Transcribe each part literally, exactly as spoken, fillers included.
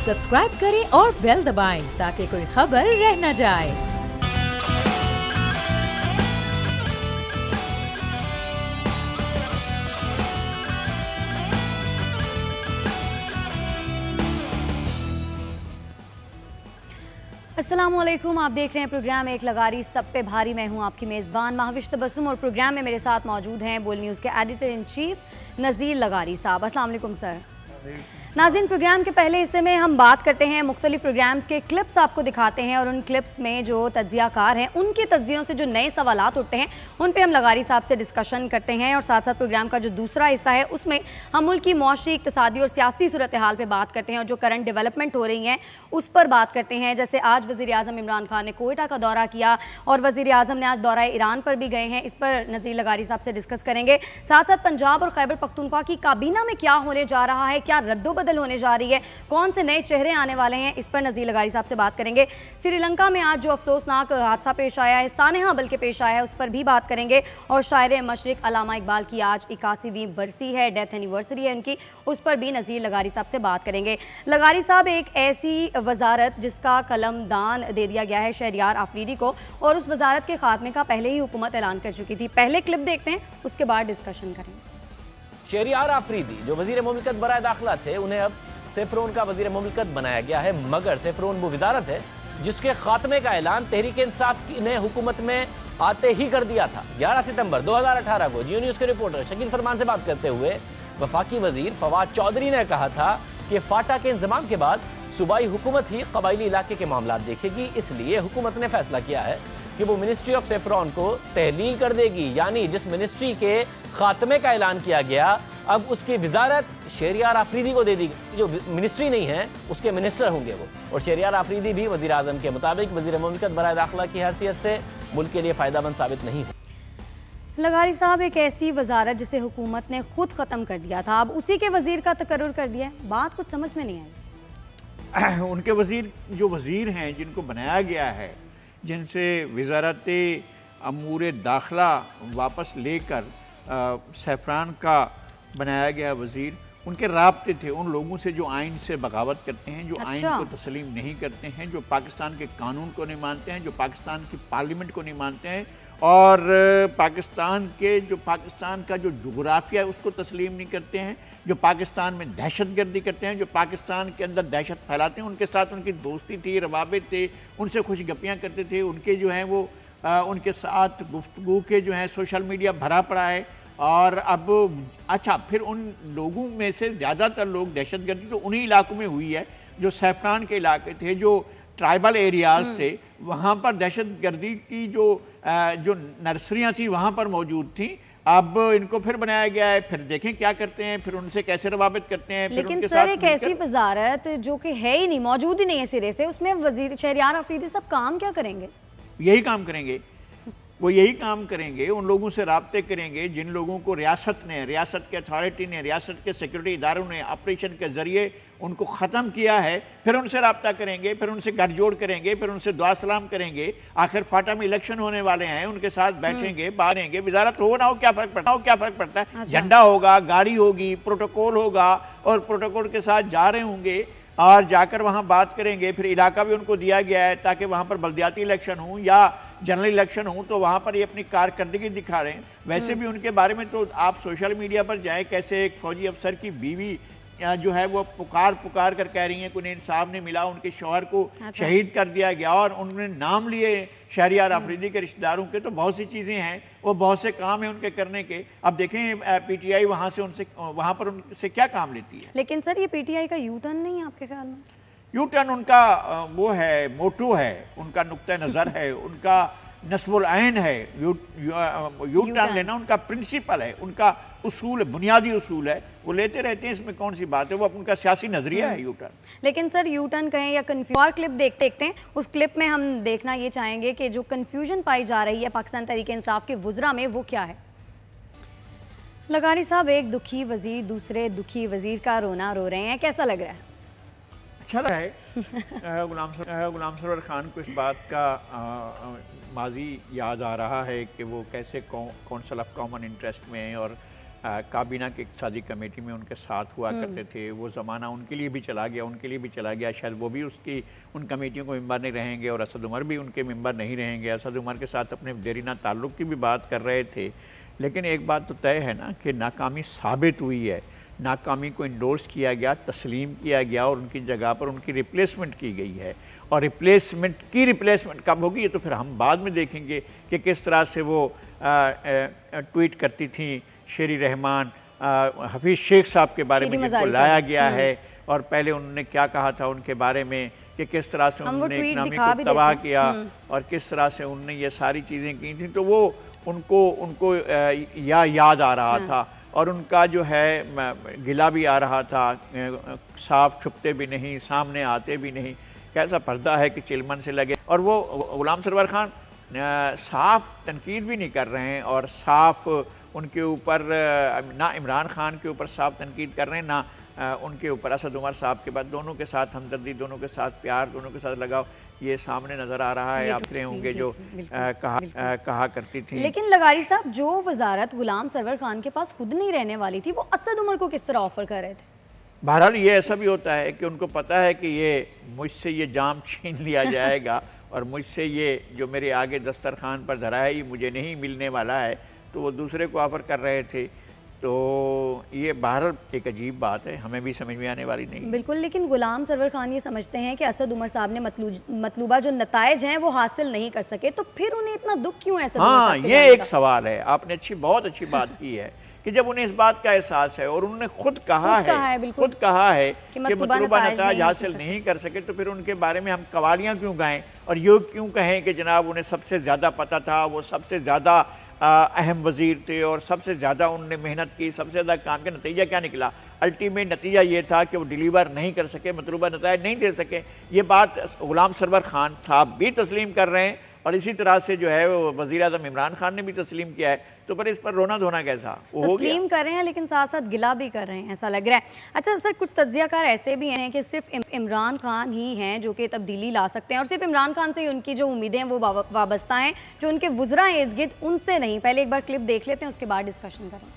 Subscribe करें और bell दबाएं ताकि कोई खबर रह न जाए। अस्सलामुअलैकुम, आप देख रहे हैं प्रोग्राम एक लगारी सब पे भारी। मैं हूं आपकी मेज़बान महाविश तबस्सुम और प्रोग्राम में मेरे साथ मौजूद हैं बोल न्यूज़ के एडिटर इन चीफ नज़ीर लगारी साहब। अस्सलाम वालेकुम सर। नाज़रीन, प्रोग्राम के पहले हिस्से में हम बात करते हैं, मुख्तलिफ प्रोग्राम्स के क्लिप्स आपको दिखाते हैं और उन क्लिप्स में जो तज्ज़ियाकार हैं उनके तज्ज़ियों से जो नए सवालात उठते हैं उन पे हम लगारी साहब से डिस्कशन करते हैं। और साथ साथ प्रोग्राम का जो दूसरा हिस्सा है उसमें हम मुल्क की मौशी, इक़्तिसादी और सियासी सूरत हाल पर बात करते हैं और जो करंट डेवलपमेंट हो रही हैं उस पर बात करते हैं। जैसे आज वज़ीर आज़म इमरान खान ने कोयटा का दौरा किया और वज़ीर आज़म ने आज दौरा ईरान पर भी गए हैं। इस पर नज़ीर लगारी साहब से डिस्कस करेंगे। साथ साथ पंजाब और खैबर पख्तूनख्वा की काबीना में क्या होने जा रहा है, क्या रद्दोबदल होने जा रही है, कौन से नए चेहरे आने वाले हैं, इस पर नज़ीर लगारी साहब से बात करेंगे। श्रीलंका में आज जो अफसोसनाक हादसा पेश आया है, सानेहा बल्कि पेश आया है, उस पर भी बात करेंगे। और शायर मशरिक अल्लामा इकबाल की आज इक्यासीवीं बरसी है, डेथ एनिवर्सरी है उनकी, उस पर भी नज़ीर लगारी साहब से बात करेंगे। लगारी साहब, एक ऐसी वजारत जिसका कलम दान दे दिया गया है शहरियार आफरीदी को और उस वजारत के खात्मे का पहले ही हुकूमत ऐलान कर चुकी थी। पहले क्लिप देखते हैं, उसके बाद डिस्कशन करेंगे। शहरियार आफरीदी जो वजीर मुमलिकत बराए दाखिला थे, उन्हें अब सेफ्रोन का वजीर मुमलिकत बनाया गया है, मगर सेफ्रोन वो वजारत है जिसके खात्मे का ऐलान तहरीक इंसाफ ने हुकूमत में आते ही कर दिया था। ग्यारह सितंबर दो हजार अठारह को जियो न्यूज़ के रिपोर्टर शकील फरमान से बात करते हुए वफाकी वजीर फवाद चौधरी ने कहा था कि फाटा के इंजमाम के बाद सूबाई हुकूमत ही कबायली इलाके के मामला देखेगी, इसलिए हुकूमत ने फैसला किया है कि वो मिनिस्ट्री ऑफ सेफ्रॉन को तहलील कर देगी। यानी जिस मिनिस्ट्री के खात्मे का ऐलान किया गया अब उसकी वजारत शहरियार आफरीदी को दे दी। जो मिनिस्ट्री नहीं है उसके मिनिस्टर होंगे वो, और शहरियार आफरीदी भी वजीर आजम के मुताबिक वजीर मुमलिकत बराए दाखिला की हैसियत से मुल्क के लिए फ़ायदामंद साबित नहीं हो। लगारी साहब, एक ऐसी वजारत जिसे हुकूमत ने खुद ख़त्म कर दिया था, अब उसी के वजीर का तकर्रुर कर दिया है, बात कुछ समझ में नहीं आई। उनके वजीर जो वजीर हैं जिनको बनाया गया है, जिनसे वजारत अमूर दाखिला वापस लेकर सैफरान का बनाया गया वजीर, उनके राब्ते थे उन लोगों से जो आइन से बगावत करते हैं, जो अच्छा। आइन को तस्लीम नहीं करते हैं, जो पाकिस्तान के कानून को नहीं मानते हैं, जो पाकिस्तान की पार्लियामेंट को नहीं मानते हैं और पाकिस्तान के जो पाकिस्तान का जो जुग्राफिया है उसको तस्लीम नहीं करते हैं, जो पाकिस्तान में दहशत गर्दी करते हैं, जो पाकिस्तान के अंदर दहशत फैलाते हैं। उनके साथ उनकी दोस्ती थी, रवाबित थे, उनसे खुश गप्पियाँ करते थे, उनके जो हैं वो आ, उनके साथ गुफ्तगू के जो हैं सोशल मीडिया भरा पड़ा है। और अब अच्छा, फिर उन लोगों में से ज़्यादातर लोग दहशत गर्दी तो उन्हीं इलाकों में हुई है जो सैफरान के इलाके थे, जो ट्राइबल एरियाज़ थे, वहाँ पर दहशत गर्दी की जो जो नर्सरियाँ थी वहाँ पर मौजूद थी। अब इनको फिर बनाया गया है, फिर देखें क्या करते हैं, फिर उनसे कैसे रवाबित करते हैं। लेकिन उनके सर, एक ऐसी वजारत जो कि है ही नहीं, मौजूद ही नहीं है सिरे से, उसमें वजीर शहरियार आफरीदी सब काम क्या करेंगे? यही काम करेंगे, वो यही काम करेंगे, उन लोगों से राब्ते करेंगे जिन लोगों को रियासत ने, रियासत के अथॉरिटी ने, रियासत के सिक्योरिटी इदारों ने ऑपरेशन के ज़रिए उनको ख़त्म किया है। फिर उनसे राब्ता करेंगे, फिर उनसे गठजोड़ करेंगे, फिर उनसे दुआ सलाम करेंगे। आखिर फाटा में इलेक्शन होने वाले हैं, उनके साथ बैठेंगे, बाहरेंगे। वजारत हो ना हो क्या फ़र्क पड़ता हो क्या फ़र्क पड़ता है? अच्छा। झंडा होगा, गाड़ी होगी, प्रोटोकॉल होगा और प्रोटोकॉल के साथ जा रहे होंगे और जाकर वहाँ बात करेंगे। फिर इलाका भी उनको दिया गया है ताकि वहाँ पर बल्दियाती इलेक्शन हो या जनरल इलेक्शन हो तो वहाँ पर ये अपनी कारकर्दगी दिखा रहे हैं। वैसे भी उनके बारे में तो आप सोशल मीडिया पर जाएं, कैसे एक फौजी अफसर की बीवी जो है वो पुकार पुकार कर कह रही हैं कि उन्हें इंसाफ नहीं मिला, उनके शौहर को अच्छा। शहीद कर दिया गया और उन्होंने नाम लिए शहरियार आफरीदी के रिश्तेदारों के। तो बहुत सी चीज़ें हैं, वो बहुत से काम हैं उनके करने के। अब देखें पीटीआई वहाँ से उनसे वहाँ पर उनसे क्या काम लेती है। लेकिन सर, ये पीटीआई का यू टर्न नहीं है आपके ख्याल में? यू टर्न उनका वो है, मोटो है, उनका नुक्ता नज़र है, उनका नस्बुल ऐन है। यू यू टर्न लेना उनका प्रिंसिपल है, उनका उसूल, बुनियादी उसूल है, वो लेते रहते हैं। इसमें कौन सी बात है, वो उनका सियासी नजरिया है यू टर्न। लेकिन सर, यू टर्न कहें या कन्फ्यूजन, और क्लिप देख देखते हैं, उस क्लिप में हम देखना ये चाहेंगे कि जो कन्फ्यूजन पाई जा रही है पाकिस्तान तहरीक इंसाफ के वुज़रा में, वो क्या है। लगारी साहब, एक दुखी वजीर दूसरे दुखी वजीर का रोना रो रहे हैं, कैसा लग रहा है? अच्छा रहा है। गुलाम गुलाम सरवर खान को इस बात का माजी याद आ रहा है कि वो कैसे कौंसल ऑफ कॉमन इंटरेस्ट में और काबीना की इक़्तिसादी कमेटी में उनके साथ हुआ करते थे। वो ज़माना उनके लिए भी चला गया, उनके लिए भी चला गया। शायद वो भी उसकी उन कमेटियों को मेंबर नहीं रहेंगे और असद उमर भी उनके मेंबर नहीं रहेंगे। असद उमर के साथ अपने देरीना ताल्लुक़ की भी बात कर रहे थे। लेकिन एक बात तो तय है ना कि नाकामी साबित हुई है, नाकामी को इंडोर्स किया गया, तस्लीम किया गया और उनकी जगह पर उनकी रिप्लेसमेंट की गई है। और रिप्लेसमेंट की रिप्लेसमेंट कब होगी ये तो फिर हम बाद में देखेंगे कि किस तरह से वो आ, आ, ट्वीट करती थी शेरी रहमान, हफीज़ शेख साहब के बारे में जिनको लाया गया है, और पहले उन्होंने क्या कहा था उनके बारे में कि किस तरह से उन्होंने इकनॉमी को तबाह किया और किस तरह से उन्होंने ये सारी चीज़ें की थी। तो वो उनको उनको या याद आ रहा था और उनका जो है गिला भी आ रहा था। साफ छुपते भी नहीं, सामने आते भी नहीं, कैसा पर्दा है कि चिलमन से लगे। और वो गुलाम सरवर खान साफ तनकीद भी नहीं कर रहे हैं और साफ उनके ऊपर ना इमरान खान के ऊपर साफ तनकीद कर रहे हैं, ना उनके ऊपर असद उमर साहब के बाद। दोनों के साथ हमदर्दी, दोनों के साथ प्यार, दोनों के साथ लगाव ये सामने नज़र आ रहा है। आप रहे होंगे जो आ, कहा आ, कहा करती थी। लेकिन लगारी साहब, जो वजारत गुलाम सरवर खान के पास खुद नहीं रहने वाली थी, वो असद उमर को किस तरह ऑफर कर रहे थे? बहरहाल ये ऐसा भी होता है कि उनको पता है कि ये मुझसे ये जाम छीन लिया जाएगा और मुझसे ये जो मेरे आगे दस्तरखान पर धरा है ये मुझे नहीं मिलने वाला है, तो वो दूसरे को ऑफ़र कर रहे थे। तो ये बहरहाल एक अजीब बात है, हमें भी समझ में आने वाली नहीं। बिल्कुल, लेकिन गुलाम सरवर खान ये समझते हैं कि असद उमर साहब ने मतलूबा जो नताइज हैं वो हासिल नहीं कर सके, तो फिर उन्हें इतना दुख क्यों है? हाँ, ये एक सवाल है। आपने अच्छी बहुत अच्छी बात की है कि जब उन्हें इस बात का एहसास है और उन्होंने खुद कहा है, है खुद कहा है कि मतलूबा नताइज हासिल नहीं कर सके, तो फिर उनके बारे में हम कवालियाँ क्यों गाएं और ये क्यों कहें कि जनाब उन्हें सबसे ज़्यादा पता था, वो सबसे ज़्यादा अहम वज़ीर थे और सबसे ज़्यादा उन्होंने मेहनत की, सबसे ज़्यादा काम किया। नतीजा क्या निकला? अल्टीमेट नतीजा ये था कि वो डिलीवर नहीं कर सके, मतलूबा नताइज नहीं दे सके। ये बात गुलाम सरवर खान साहब भी तस्लीम कर रहे हैं और इसी तरह से जो है वो वज़ीर आज़म इमरान खान ने भी तस्लीम किया है। तो पर इस पर रोना धोना कैसा? वो तस्लीम कर रहे हैं लेकिन साथ साथ गिला भी कर रहे हैं, ऐसा लग रहा है। अच्छा सर, कुछ तज्ज़ियाकार ऐसे भी हैं कि सिर्फ इमरान खान ही हैं जो कि तब्दीली ला सकते हैं और सिर्फ इमरान खान से ही उनकी जो उम्मीदें हैं वो वाबस्ता हैं, जो उनके वुज़रा इर्द गिर्द उनसे नहीं। पहले एक बार क्लिप देख लेते हैं, उसके बाद डिस्कशन करें।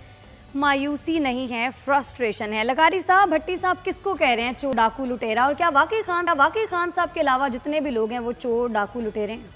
मायूसी नहीं है, फ्रस्ट्रेशन है। लगारी साहब, भट्टी साहब किसको कह रहे हैं चोर डाकू लुटेरा? और क्या वाकई खान वाकई खान साहब के अलावा जितने भी लोग हैं वो चोर डाकू लुटेरे हैं?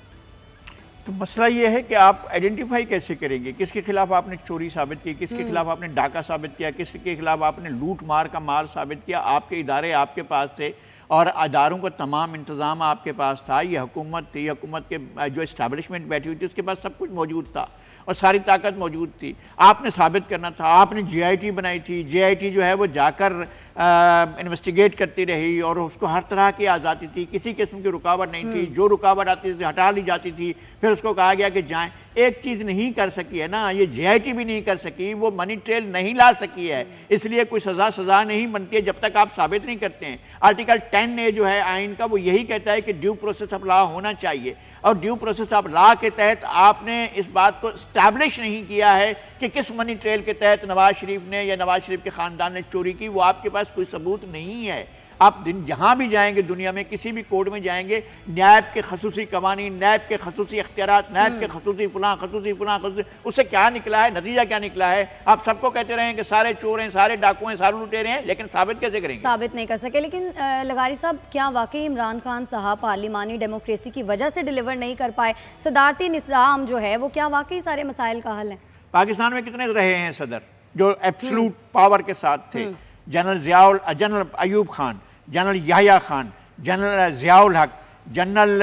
तो मसला ये है कि आप आइडेंटिफाई कैसे करेंगे किसके खिलाफ आपने चोरी साबित की, किसके खिलाफ आपने डाका साबित किया, किसके खिलाफ आपने लूट मार का माल साबित किया। आपके इदारे आपके पास थे और अदारों का तमाम इंतज़ाम आपके पास था। ये हुकूमत थी, हुकूमत के जो इस्टेब्लिशमेंट बैठी हुई थी उसके पास सब कुछ मौजूद था और सारी ताकत मौजूद थी। आपने साबित करना था। आपने जे आई टी बनाई थी। जे आई टी जो है वो जाकर इन्वेस्टिगेट करती रही और उसको हर तरह की आज़ादी थी, किसी किस्म की रुकावट नहीं थी। जो रुकावट आती थी हटा ली जाती थी, फिर उसको कहा गया कि जाएं। एक चीज़ नहीं कर सकी है ना, ये जे आई टी भी नहीं कर सकी, वो मनी ट्रेल नहीं ला सकी है, इसलिए कोई सज़ा सज़ा नहीं बनती है जब तक आप साबित नहीं करते हैं। आर्टिकल टेन ए जो है आइन का वो यही कहता है कि ड्यू प्रोसेस ऑफ लॉ होना चाहिए और ड्यू प्रोसेस ऑफ लॉ के तहत आपने इस बात को स्टैब्लिश नहीं किया है कि किस मनी ट्रेल के तहत नवाज शरीफ ने या नवाज शरीफ के ख़ानदान ने चोरी की। वो आपके पास कोई सबूत नहीं है। आप दिन जहाँ भी जाएंगे दुनिया में, किसी भी कोर्ट में जाएंगे, नैब के खसूसी कवानीन, नैब के खसूसी इख्तियारात, नैब के खसूसी फलां खसूसी फलां खसूसी, उससे क्या निकला है? नतीजा क्या निकला है? आप सबको कहते रहे कि सारे चोर हैं, सारे डाकू हैं, सारे लुटेरे हैं, लेकिन साबित कैसे करेंगे? साबित नहीं कर सके। लेकिन लगारी साहब, क्या वाकई इमरान खान साहब पार्लिमानी डेमोक्रेसी की वजह से डिलीवर नहीं कर पाए? सदारती निज़ाम जो है वो क्या वाकई सारे मसाइल का हल है? पाकिस्तान में कितने रहे हैं सदर जो एब्सोल्यूट पावर के साथ थे? General Ziaul general Ayub Khan, general Yahya Khan, general Ziaul Haq, general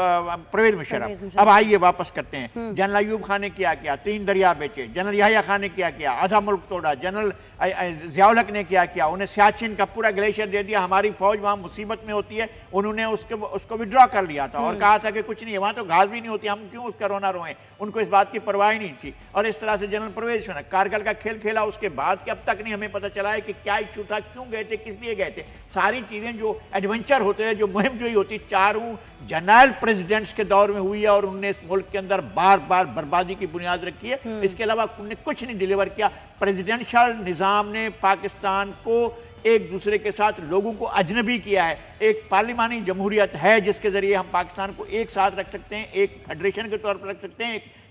Parvez Musharraf. अब आइए वापस करते हैं। जनरल अयूब खान ने क्या किया? तीन दरिया बेचे। जनरल याह्या खान ने क्या किया? आधा मुल्क तोड़ा। जनरल जियाउल हक ने क्या किया? उन्हें सियाचिन का पूरा ग्लेशियर दे दिया। हमारी फौज वहाँ मुसीबत में होती है, उन्होंने उसके उसको विड्रॉ कर लिया था और कहा था कि कुछ नहीं है, वहाँ तो घास भी नहीं होती, हम क्यों उसका रोना रोएं। उनको इस बात की परवाह ही नहीं थी। और इस तरह से जनरल परवेज कारगिल का खेल खेला, उसके बाद के अब तक नहीं हमें पता चला है कि क्या इशू था, क्यों गए थे, किस लिए गए थे। सारी चीज़ें जो एडवेंचर होते हैं, जो मुहिम जो ही होती, चारों जनरल प्रेसिडेंट्स के दौर में हुई है और उन्होंने इस मुल्क के अंदर बार बार बर्बादी की बुनियाद रखी है। इसके अलावा उन्होंने कुछ नहीं डिलीवर किया। प्रेसिडेंशियल निज़ाम ने पाकिस्तान को एक दूसरे के साथ लोगों को अजनबी किया है। एक पार्लिमानी जमहूरियत है जिसके ज़रिए हम पाकिस्तान को एक साथ रख सकते हैं, एक फेडरेशन के तौर पर रख सकते हैं, एक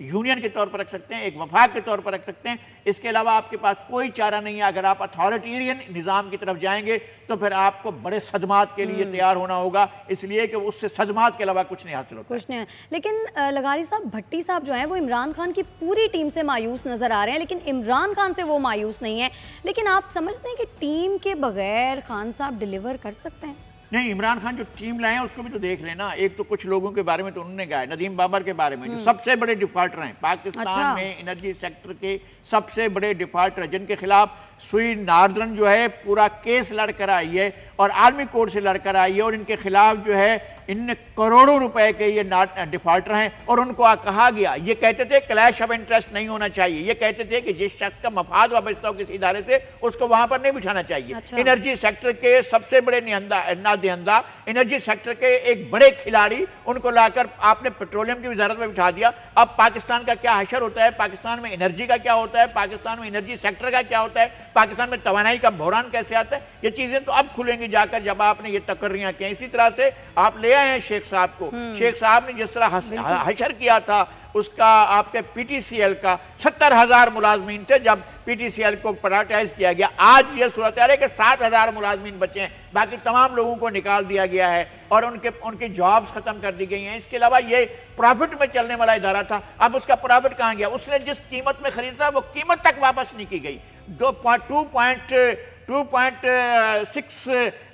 यूनियन के तौर पर रख सकते हैं, एक वफाक के तौर पर रख सकते हैं। इसके अलावा आपके पास कोई चारा नहीं है। अगर आप अथॉरिटेरियन निज़ाम की तरफ जाएंगे तो फिर आपको बड़े सदमात के लिए तैयार होना होगा, इसलिए कि उससे सदमात के अलावा कुछ नहीं हासिल होता। कुछ नहीं है। लेकिन लगारी साहब, भट्टी साहब जो हैं वो इमरान खान की पूरी टीम से मायूस नज़र आ रहे हैं, लेकिन इमरान खान से वो मायूस नहीं है। लेकिन आप समझते हैं कि टीम के बगैर खान साहब डिलीवर कर सकते हैं? नहीं, इमरान खान जो टीम लाए हैं उसको भी तो देख लेना। एक तो कुछ लोगों के बारे में तो उन्होंने कहा है, नदीम बाबर के बारे में, जो सबसे बड़े डिफॉल्टर हैं पाकिस्तान अच्छा। में एनर्जी सेक्टर के सबसे बड़े डिफॉल्टर, जिनके खिलाफ सुई नार्दर्न जो है पूरा केस लड़कर आई है और आर्मी कोर्ट से लड़कर आई है, और इनके खिलाफ जो है इन करोड़ों रुपए के ये डिफॉल्टर हैं। और उनको कहा गया, ये कहते थे क्लैश ऑफ इंटरेस्ट नहीं होना चाहिए, ये कहते थे कि जिस शख्स का मफाद वाबस्ता हो किसी इदारे से उसको वहां पर नहीं बिठाना चाहिए। अच्छा। एनर्जी सेक्टर के सबसे बड़े नादेहंदा, एनर्जी सेक्टर के एक बड़े खिलाड़ी, उनको लाकर आपने पेट्रोलियम की वजारत में बिठा दिया। अब पाकिस्तान का क्या हशर होता है, पाकिस्तान में एनर्जी का क्या होता है, पाकिस्तान में एनर्जी सेक्टर का क्या होता है, पाकिस्तान में तवानाई का बहरान कैसे आता है, ये चीजें तो अब खुलेंगी जाकर जब आपने ये तकर्रियां की। इसी तरह से आप ले आए हैं शेख साहब को। शेख साहब ने जिस तरह हशर किया था उसका, आपके पीटीसीएल का सत्तर हजार मुलाजमीन थे जब पीटीसीएल को प्राइवेटाइज किया गया। आज ये सूरत है कि सात हजार मुलाजमीन बचे हैं, बाकी तमाम लोगों को निकाल दिया गया है और उनके उनकी जॉब्स खत्म कर दी गई हैं। इसके अलावा ये प्रॉफिट में चलने वाला इदारा था, अब उसका प्रॉफिट कहाँ गया? उसने जिस कीमत में खरीदा वो कीमत तक वापस नहीं की गई। दो point two point two point six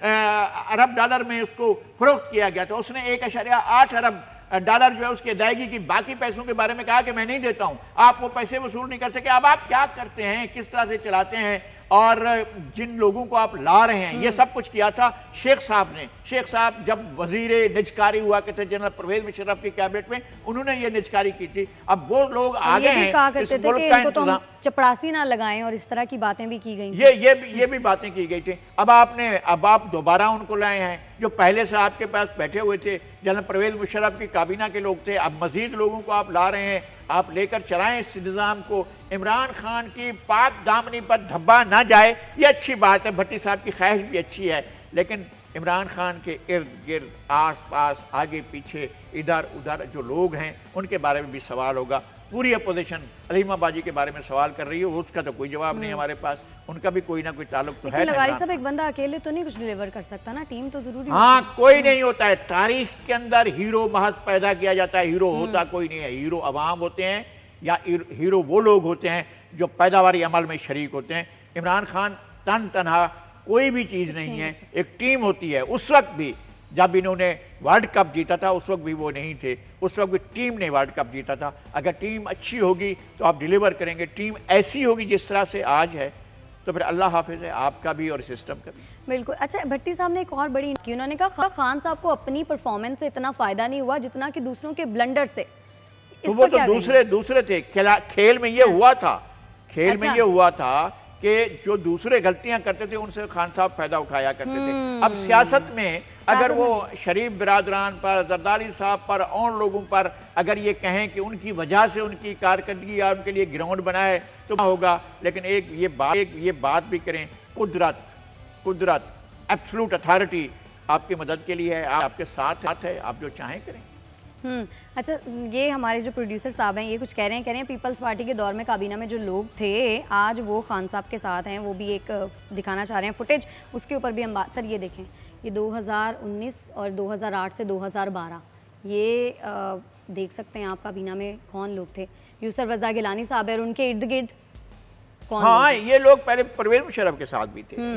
अरब डॉलर में उसको फरोख्त किया गया था। उसने एक अशरिया आठ अरब डॉलर जो है उसकी अदायगी की, बाकी पैसों के बारे में कहा कि मैं नहीं देता हूं, आप वो पैसे वसूल नहीं कर सके। अब आप क्या करते हैं, किस तरह से चलाते हैं, और जिन लोगों को आप ला रहे हैं, ये सब कुछ किया था शेख साहब ने। शेख साहब जब वजीर निजकारी हुआ करते जनरल परवेज मुशर्रफ की कैबिनेट में, उन्होंने ये निजकारी की थी। अब वो लोग आ गए हैं, कहा करते थे कि इनको तो हम चपरासी ना लगाएं, और इस तरह की बातें भी की गई। ये ये भी ये भी बातें की गई थी। अब आपने अब आप दोबारा उनको लाए हैं जो पहले से आपके पास बैठे हुए थे, जनरल परवेज मुशर्रफ की काबीना के लोग थे। अब मजीद लोगों को आप ला रहे हैं, आप लेकर चलाएं इस निज़ाम को। इमरान खान की पाक दामनी पर धब्बा ना जाए, ये अच्छी बात है, भट्टी साहब की ख्वाहिश भी अच्छी है, लेकिन इमरान खान के इर्द गिर्द आस पास आगे पीछे इधर उधर जो लोग हैं उनके बारे में भी सवाल होगा। पूरी अपोजिशन अलीमा बाजी के बारे में सवाल कर रही है, उसका तो कोई जवाब नहीं हमारे पास, उनका भी कोई ना कोई ताल्लुक तो है। लगारी साहब, एक बंदा अकेले तो नहीं कुछ डिलीवर कर सकता ना, टीम तो जरूरी। हाँ, कोई नहीं होता है। तारीख के अंदर हीरो महज पैदा किया जाता है, हीरो होता कोई नहीं है। हीरो अवाम होते हैं या हीरो वो लोग होते हैं जो पैदावारी अमल में शरीक होते हैं। इमरान खान तन तनहा कोई भी चीज़ नहीं है, एक टीम होती है। उस वक्त भी जब इन्होंने वर्ल्ड कप जीता था उस वक्त भी वो नहीं थे, उस वक्त भी टीम ने वर्ल्ड कप जीता था। अगर टीम अच्छी होगी तो आप डिलीवर करेंगे, टीम ऐसी होगी जिस तरह से आज है तो फिर अल्लाह हाफिज़ है आपका भी और सिस्टम का भी। बिल्कुल। अच्छा, भट्टी साहब ने एक और बड़ी की, उन्होंने कहा खान साहब को अपनी परफॉर्मेंस से इतना फ़ायदा नहीं हुआ जितना कि दूसरों के ब्लंडर से। तो वो तो दूसरे दूसरे थे, खेल में ये हुआ था, खेल अच्छा। में ये हुआ था कि जो दूसरे गलतियां करते थे उनसे खान साहब फायदा उठाया करते थे। अब सियासत में अगर वो शरीफ बिरादरान पर, जरदारी साहब पर और लोगों पर अगर ये कहें कि उनकी वजह से उनकी कारकर्दगी या उनके लिए ग्राउंड बना है तो होगा, लेकिन एक ये बात एक ये बात भी करें, कुदरत कुदरत एब्सोल्यूट अथॉरिटी आपकी मदद के लिए है, आपके साथ साथ है, आप जो चाहें करें। हम्म अच्छा, ये हमारे जो प्रोड्यूसर साहब हैं ये कुछ कह रहे हैं कह रहे हैं पीपल्स पार्टी के दौर में काबीना में जो लोग थे आज वो खान साहब के साथ हैं, वो भी एक दिखाना चाह रहे हैं फुटेज, उसके ऊपर भी हम बात। सर ये देखें, ये दो हज़ार उन्नीस और दो हज़ार आठ से दो हज़ार बारह ये आ, देख सकते हैं आप काबीना में कौन लोग थे। यूसुफ रज़ा गिलानी साहब और उनके इर्द गिर्द कौन? हाँ, ये लोग पहले परवेज मुशर्रफ के साथ भी थे,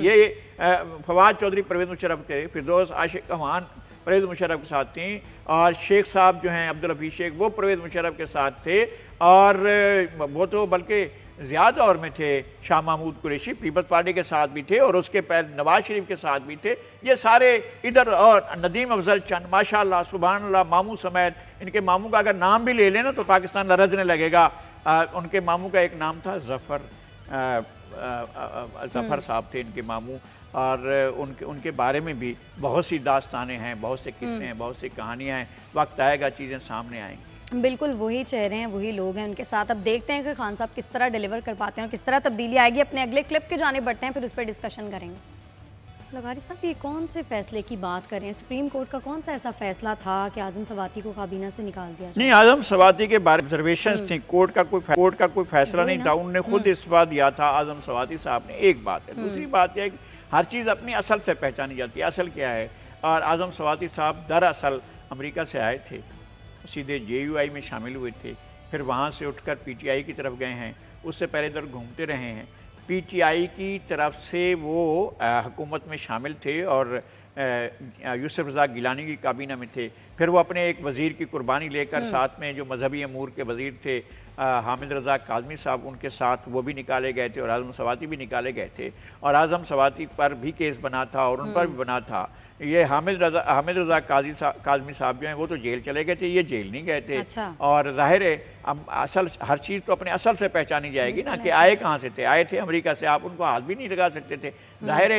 ये फवाद चौधरी परवेज मुशर्रफ के, फिरदौस आशिक अमान परवेज मुशर्रफ के साथ थी, और शेख साहब जो हैं अब्दुल हफीज शेख वो परवेज मुशर्रफ के साथ थे, और वो तो बल्कि ज़्यादा दौर में थे शाह महमूद कुरैशी पीपल्स पार्टी के साथ भी थे, और उसके पहले नवाज शरीफ के साथ भी थे। ये सारे इधर, और नदीम अफजल चंद माशाअल्लाह सुभान अल्लाह, मामू समेत, इनके मामू का अगर नाम भी ले लेना तो पाकिस्तान लरजने लगेगा। आ, उनके मामू का एक नाम था ज़फ़र, ज़फ़र साहब थे इनके मामू, और उनके उनके बारे में भी बहुत सी दास्तानें हैं, बहुत से किस्से हैं, बहुत सी कहानियाँ हैं। वक्त आएगा चीज़ें सामने आएंगी। बिल्कुल वही चेहरे हैं, वही लोग हैं उनके साथ। अब देखते हैं कि खान साहब किस तरह डिलीवर कर पाते हैं और किस तरह तब्दीली आएगी। अपने अगले क्लिप के जाने बढ़ते हैं, फिर उस पर डिस्कशन करेंगे। लगारी साहब, ये कौन से फैसले की बात कर रहे हैं? सुप्रीम कोर्ट का कौन सा ऐसा फैसला था कि आजम सवाती को काबीना से निकाल दिया जाए? नहीं, आजम सवाती के बारे में ऑब्जर्वेशन थी, कोर्ट का कोई कोर्ट का कोई फैसला नहीं था। उन्होंने खुद इस्तीफा दिया था आजम सवाती साहब ने। एक बात है। दूसरी बात यह है कि हर चीज़ अपनी असल से पहचानी जाती है। असल क्या है? और आजम सवाती साहब दरअसल अमेरिका से आए थे, सीधे जे यू आई में शामिल हुए थे, फिर वहाँ से उठकर पी टी आई की तरफ गए हैं। उससे पहले इधर घूमते रहे हैं। पी टी आई की तरफ से वो हुकूमत में शामिल थे और यूसुफ रज़ा गिलानी की काबीना में थे। फिर वो अपने एक वज़ीर की कुर्बानी लेकर साथ में जो मजहबी अमूर के वज़ीर थे हामिद रज़ा काज़मी साहब, उनके साथ वो भी निकाले गए थे और आज़म सवाती भी निकाले गए थे। और आज़म सवाती पर भी केस बना था और उन पर भी बना था। ये हामिद रज़ा हामिद रज़ा काजी सा, काज़मी साहब जो हैं वो तो जेल चले गए थे, ये जेल नहीं गए थे। अच्छा। और ज़ाहिर है अब असल हर चीज़ तो अपने असल से पहचानी जाएगी ना, कि आए कहाँ से थे। आए थे अमेरिका से, आप उनको हाथ भी नहीं लगा सकते थे। ज़ाहिर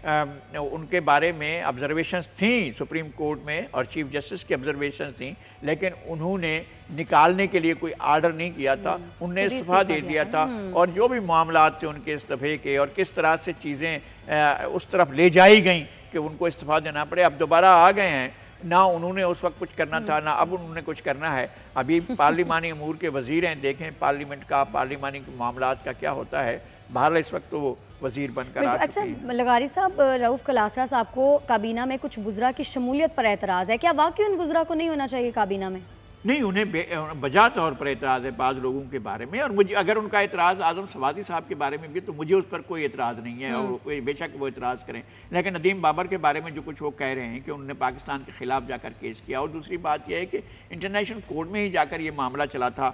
है उनके बारे में ऑब्जर्वेशंस थी सुप्रीम कोर्ट में और चीफ जस्टिस की ऑब्जर्वेशंस थी, लेकिन उन्होंने निकालने के लिए कोई आर्डर नहीं किया था। उनने इस्तीफा दे दिया था। और जो भी मामलात थे उनके इस्तीफे के और किस तरह से चीज़ें उस तरफ ले जाई गई कि उनको इस्तीफा देना पड़े, अब दोबारा आ गए हैं। ना उन्होंने उस वक्त कुछ करना था, ना अब उन्होंने कुछ करना है। अभी पार्लिमानी अमूर के वज़ीर हैं, देखें पार्लियामेंट का, पार्लिमानी मामलात का क्या होता है। बहरहाल इस वक्त तो वो वज़ीर बनकर आ अच्छा, लगारी साहब, रऊफ़ कलासरा साहब को काबीना में कुछ वुज़रा की शमूलियत पर एतराज़ है, क्या वाकई उन वुज़रा को नहीं होना चाहिए काबीना में? नहीं, उन्हें बजा तौर पर एतराज़ है बाज़ लोगों के बारे में। और मुझे अगर उनका एतराज़ आज़म सवाती साहब के बारे में भी तो मुझे उस पर कोई एतराज़ नहीं है और बेशक वो एतराज़ करें। लेकिन नदीम बाबर के बारे में जो कुछ वो कह रहे हैं कि उन्होंने पाकिस्तान के ख़िलाफ़ जाकर केस किया, और दूसरी बात यह है कि इंटरनेशनल कोर्ट में ही जाकर ये मामला चला था।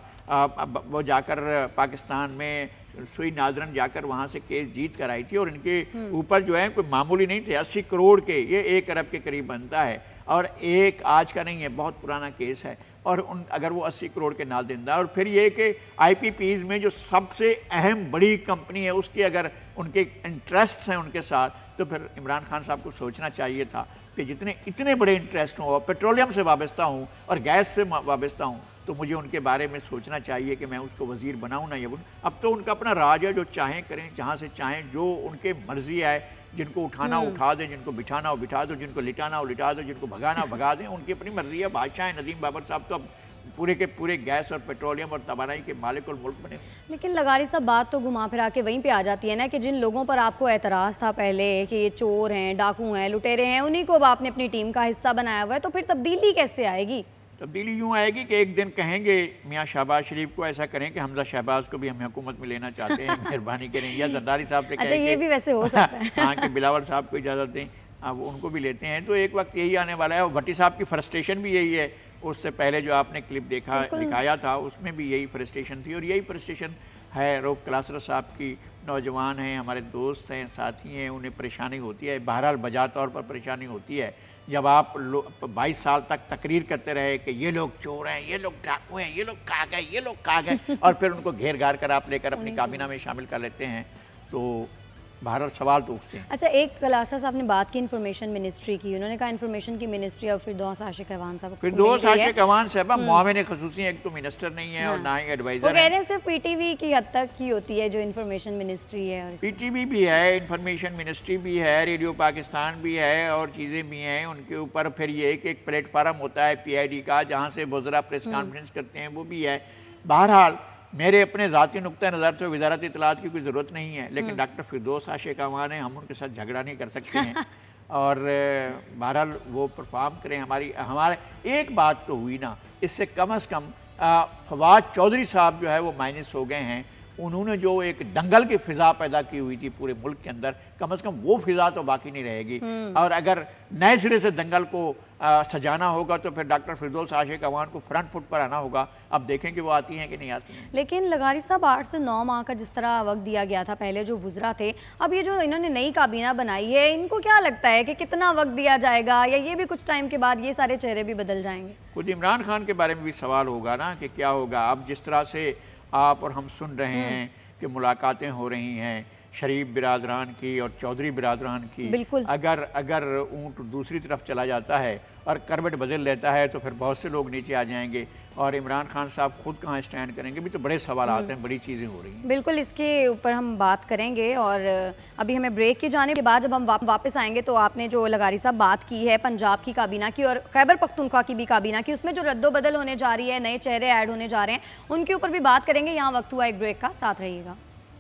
वो जाकर पाकिस्तान में सुई नाजरन जाकर वहाँ से केस जीत कर आई थी और इनके ऊपर जो है कोई मामूली नहीं थे, अस्सी करोड़ के, ये एक अरब के करीब बनता है। और एक आज का नहीं है, बहुत पुराना केस है। और उन अगर वो अस्सी करोड़ के नालदेंदा, और फिर ये कि आई पी पीज़ में जो सबसे अहम बड़ी कंपनी है उसके अगर उनके इंटरेस्ट हैं उनके साथ, तो फिर इमरान खान साहब को सोचना चाहिए था कि जितने इतने बड़े इंटरेस्ट हों, और पेट्रोलियम से वाबस्ता हूँ और गैस से वाबस्ता हूँ, तो मुझे उनके बारे में सोचना चाहिए कि मैं उसको वज़ीर बनाऊँ ना ये बनूँ। अब तो उनका अपना राज है, जो चाहें करें, जहाँ से चाहें, जो उनके मर्जी आए। जिनको उठाना उठा दें, जिनको बिठाना हो बिठा दो, जिनको लिटाना हो लिटा दो, जिनको भगाना भगा दें, उनकी अपनी मर्जी है। बादशाह है नदीम बाबर साहब तो अब पूरे के पूरे गैस और पेट्रोलियम और तवानाई के मालिक और मुल्क बने। लेकिन लगारी साहब, बात तो घुमा फिरा के वहीं पे आ जाती है ना कि जिन लोगों पर आपको एतराज़ था पहले कि ये चोर हैं, डाकू हैं, लुटेरे हैं, उन्हीं को अब आपने अपनी टीम का हिस्सा बनाया हुआ है, तो फिर तब्दीली कैसे आएगी? तब्दीली यूँ आएगी कि एक दिन कहेंगे मियाँ शहबाज शरीफ को ऐसा करें कि हमजा शहबाज को भी हम हुकूमत में लेना चाहते हैं, मेहरबानी करें। या जरदारी साहब से अच्छा, ये भी वैसे हो सकता है। हाँ, कि बिलावल साहब को इजाज़त दें, अब उनको भी लेते हैं। तो एक वक्त यही आने वाला है। और भट्टी साहब की फ्रस्ट्रेशन भी यही है। उससे पहले जो आपने क्लिप देखा दिखाया था उसमें भी यही फ्रस्ट्रेशन थी और यही फ्रस्ट्रेशन है। रऊफ़ कलासरा साहब की नौजवान हैं, हमारे दोस्त हैं, साथी हैं, उन्हें परेशानी होती है। बहरहाल बजा तौर पर परेशानी होती है जब आप बाईस साल तक तकरीर करते रहे कि ये लोग चोर हैं, ये लोग डाकू हैं, ये लोग कहा गए, ये लोग कहा गए, और फिर उनको घेर घार कर आप लेकर अपनी काबीना में शामिल कर लेते हैं, तो बहरहाल सवाल तो उठते हैं। अच्छा, एक कलासा साहब ने बात की इन्फॉर्मेशन मिनिस्ट्री की। उन्होंने कहा इन्फॉर्मेशन की मिनिस्ट्री और फिरदौस आशिक अवान साहब फिरदौस आशिक अवान साहब मुआविन ख़ुसूसी, एक तो मिनिस्टर नहीं है और ना ही एडवाइजर। वो कह रहे हैं सिर्फ पीटीवी की हद तक की होती है जो इन्फॉर्मेशन मिनिस्ट्री है। पीटीवी भी है, इन्फॉर्मेशन मिनिस्ट्री भी है, रेडियो पाकिस्तान भी है और चीज़ें भी हैं उनके ऊपर। फिर ये कि एक प्लेटफार्म होता है पी आई डी का जहाँ से वज़रा प्रेस कॉन्फ्रेंस करते हैं, वो भी है। बहरहाल मेरे अपने ज़ाती नुक्ता नज़र से वज़ारत इत्तलात की कोई ज़रूरत नहीं है, लेकिन डॉक्टर फिरदौस आशिक अवान है, हम उनके साथ झगड़ा नहीं कर सकते हैं। और बहरहाल वो परफॉर्म करें। हमारी हमारे एक बात तो हुई ना, इससे कम अज़ कम फवाद चौधरी साहब जो है वो माइनस हो गए हैं। उन्होंने जो एक दंगल की फ़िज़ा पैदा की हुई थी पूरे मुल्क के अंदर, कम अज़ कम वो फ़िज़ा तो बाकी नहीं रहेगी। और अगर नए सिरे से दंगल को आ, सजाना होगा तो फिर डॉक्टर फिरदौस आशिक अवान को फ्रंट फुट पर आना होगा। अब देखें कि वो आती हैं कि नहीं आती हैं। लेकिन लगारी साहब, आठ से नौ माह का जिस तरह वक्त दिया गया था पहले जो वुज़रा थे, अब ये जो इन्होंने नई काबीना बनाई है, इनको क्या लगता है कि कितना वक्त दिया जाएगा, या ये भी कुछ टाइम के बाद ये सारे चेहरे भी बदल जाएंगे? खुद इमरान खान के बारे में भी सवाल होगा ना कि क्या होगा। अब जिस तरह से आप और हम सुन रहे हैं कि मुलाकातें हो रही हैं, शरीफ बिरादरान की और चौधरी बिरादरान की। बिल्कुल। अगर अगर ऊँट दूसरी तरफ चला जाता है और करवट बदल लेता है तो फिर बहुत से लोग नीचे आ जाएंगे और इमरान खान साहब खुद कहाँ स्टैंड करेंगे, भी तो बड़े सवाल आते हैं, बड़ी चीज़ें हो रही हैं। बिल्कुल, इसके ऊपर हम बात करेंगे और अभी हमें ब्रेक की जाने के बाद जब हम वापस आएंगे तो आपने जो लगारी साहब बात की है पंजाब की काबीना की और खैबर पख्तूनख्वा की भी काबीना की, उसमें जो रद्दोबदल होने जा रही है, नए चेहरे ऐड होने जा रहे हैं, उनके ऊपर भी बात करेंगे। यहाँ वक्त हुआ एक ब्रेक का, साथ रहिएगा।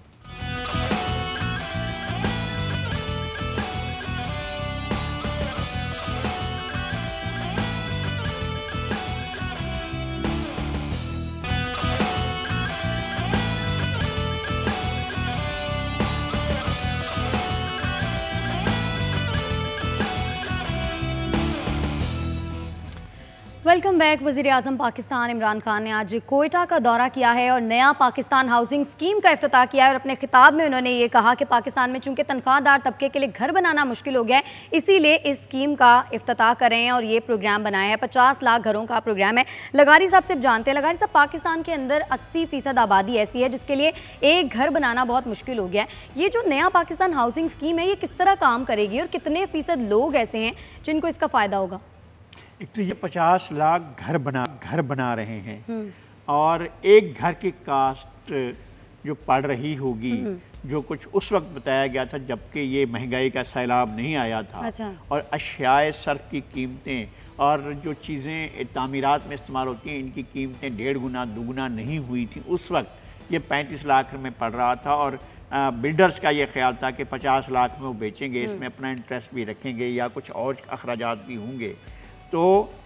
Welcome back. वज़ीर आज़म पाकिस्तान इमरान खान ने आज कोयटा का दौरा किया है और नया पाकिस्तान हाउसिंग स्कीम का इफ्तिताह किया है और अपने खिताब में उन्होंने ये कहा कि पाकिस्तान में चूंकि तनख्वाहदार तबके के लिए घर बनाना मुश्किल हो गया है, इसीलिए इस स्कीम का इफ्तिताह कर रहे हैं और ये प्रोग्राम बनाया है। पचास लाख घरों का प्रोग्राम है। लगारी साहब से जानते हैं, लगारी साहब, पाकिस्तान के अंदर अस्सी फीसद आबादी ऐसी है जिसके लिए एक घर बनाना बहुत मुश्किल हो गया है। ये जो नया पाकिस्तान हाउसिंग स्कीम है, ये किस तरह काम करेगी और कितने फीसद लोग ऐसे हैं जिनको इसका फ़ायदा होगा? एक तो ये पचास लाख घर बना घर बना रहे हैं और एक घर की कास्ट जो पड़ रही होगी, जो कुछ उस वक्त बताया गया था जबकि ये महंगाई का सैलाब नहीं आया था। अच्छा। और अशियाए सर्फ की कीमतें और जो चीज़ें तामीरात में इस्तेमाल होती हैं, इनकी कीमतें डेढ़ गुना दुगुना नहीं हुई थी। उस वक्त ये पैंतीस लाख में पड़ रहा था और बिल्डर्स का ये ख्याल था कि पचास लाख में वो बेचेंगे, इसमें अपना इंटरेस्ट भी रखेंगे या कुछ और अखराजात भी होंगे। तो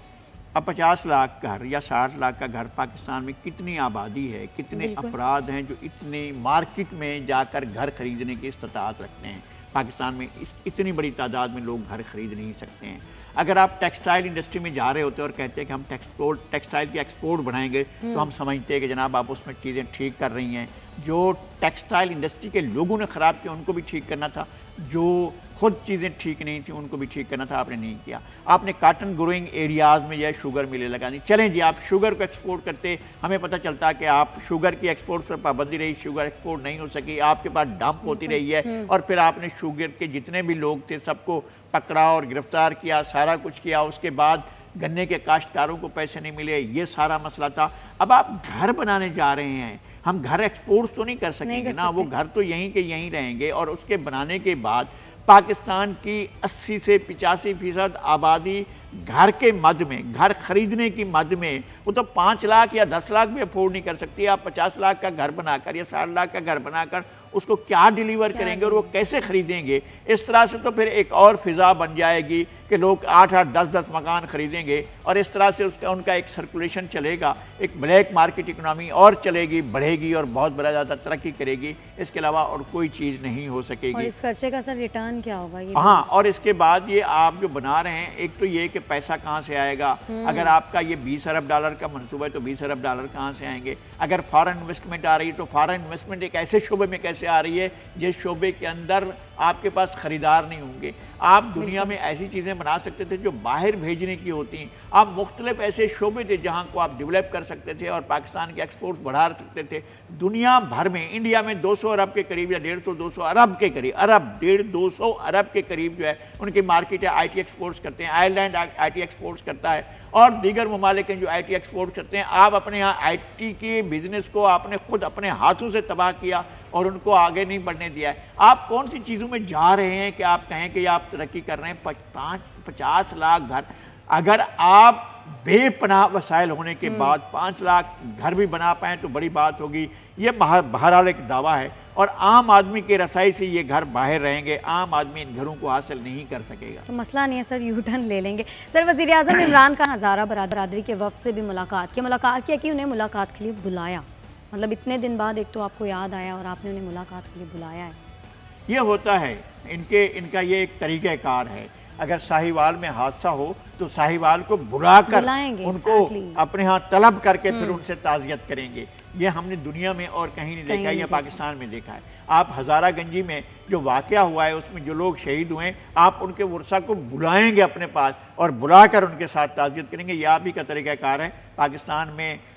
अब पचास लाख घर या साठ लाख का घर, पाकिस्तान में कितनी आबादी है, कितने अफराद हैं जो इतने मार्केट में जाकर घर खरीदने की इस्तात रखते हैं। पाकिस्तान में इस इतनी बड़ी तादाद में लोग घर खरीद नहीं सकते हैं। अगर आप टेक्सटाइल इंडस्ट्री में जा रहे होते हैं और कहते हैं कि हम टेक्सपोर्ट टेक्सटाइल की एक्सपोर्ट बढ़ाएंगे, तो हम समझते हैं कि जनाब आप उसमें चीज़ें ठीक कर रही हैं। जो टेक्सटाइल इंडस्ट्री के लोगों ने ख़राब किया उनको भी ठीक करना था, जो खुद चीज़ें ठीक नहीं थी उनको भी ठीक करना था, आपने नहीं किया। आपने काटन ग्रोइंग एरियाज़ में यह शुगर मिलें लगा दी। चलें जी, आप शुगर को एक्सपोर्ट करते, हमें पता चलता कि आप शुगर की एक्सपोर्ट पर पाबंदी रही, शुगर एक्सपोर्ट नहीं हो सकी, आपके पास डंप होती रही है और फिर आपने शुगर के जितने भी लोग थे सबको पकड़ा और गिरफ्तार किया, सारा कुछ किया। उसके बाद गन्ने के काश्तकारों को पैसे नहीं मिले, ये सारा मसला था। अब आप घर बनाने जा रहे हैं, हम घर एक्सपोर्ट तो नहीं कर सकेंगे ना, वो घर तो यहीं के यहीं रहेंगे। और उसके बनाने के बाद पाकिस्तान की अस्सी से पिचासी फीसद आबादी घर के मद में, घर खरीदने की मद में, वो तो पाँच लाख या दस लाख भी अफोर्ड नहीं कर सकती। आप पचास लाख का घर बनाकर या साठ लाख का घर बनाकर उसको क्या डिलीवर करेंगे और वो कैसे खरीदेंगे? इस तरह से तो फिर एक और फिजा बन जाएगी कि लोग आठ आठ दस दस मकान खरीदेंगे और इस तरह से उसका उनका एक सर्कुलेशन चलेगा, एक ब्लैक मार्केट इकोनॉमी और चलेगी, बढ़ेगी और बहुत बड़ा ज़्यादा तरक्की करेगी। इसके अलावा और कोई चीज़ नहीं हो सकेगी। और इस खर्चे का सर रिटर्न क्या होगा? ये हाँ, और इसके बाद ये आप जो बना रहे हैं, एक तो ये कि पैसा कहाँ से आएगा। अगर आपका ये बीस अरब डॉलर का मनसूबा है तो बीस अरब डॉलर कहाँ से आएंगे? अगर फॉरेन इन्वेस्टमेंट आ रही है तो फॉरेन इन्वेस्टमेंट एक ऐसे शोबे में कैसे आ रही है जिस शोबे के अंदर आपके पास खरीदार नहीं होंगे? आप दुनिया में ऐसी चीज़ें बना सकते थे जो बाहर भेजने की होती हैं। आप मुख्तलिफ ऐसे शोबे थे जहाँ को आप डेवलप कर सकते थे और पाकिस्तान के एक्सपोर्ट्स बढ़ा सकते थे। दुनिया भर में, इंडिया में दो सौ अरब के करीब या डेढ़ सौ दो सौ अरब के करीब, अरब डेढ़ दो सौ अरब के करीब जो है उनकी मार्केट है। आई टी एक्सपोर्ट्स करते हैं, आयरलैंड आई टी एक्सपोर्ट्स करता है और दीगर ममालिक हैं जो आई टी एक्सपोर्ट करते हैं। आप अपने यहाँ आई टी के बिजनेस को आपने खुद अपने हाथों से तबाह किया और उनको आगे नहीं बढ़ने दिया है। आप कौन सी चीज़ों में जा रहे हैं कि आप कहें कि आप तरक्की कर रहे हैं? पाँच पचास लाख घर, अगर आप बेपनाह वसाइल होने के बाद पाँच लाख घर भी बना पाएँ तो बड़ी बात होगी। ये बहरहाल एक दावा है और आम आदमी के रसाई से ये घर बाहर रहेंगे, आम आदमी इन घरों को हासिल नहीं कर सकेगा। तो मसला नहीं है सर, यू टर्न ले लेंगे। सर, वज़ीर आज़म इमरान खान हज़ारा बरादरी के वफ़द से भी मुलाकात की मुलाकात किया कि उन्हें मुलाकात के लिए बुलाया, मतलब इतने दिन बाद एक तो आपको याद आया और आपने उन्हें मुलाकात के लिए बुलाया है। ये होता है इनके इनका ये एक तरीक़ाकार है। अगर साहिवाल में हादसा हो तो साहिवाल को बुलाकर उनको अपने यहाँ तलब करके फिर उनसे ताज़ियत करेंगे। ये हमने दुनिया में और कहीं नहीं देखा है, या पाकिस्तान में देखा है। आप हज़ारा गंजी में जो वाक़या हुआ है उसमें जो लोग शहीद हुए, आप उनके वर्सा को बुलाएंगे अपने पास और बुलाकर उनके साथ ताज़ियत करेंगे। यह आप ही का तरीक़ाकार है। पाकिस्तान में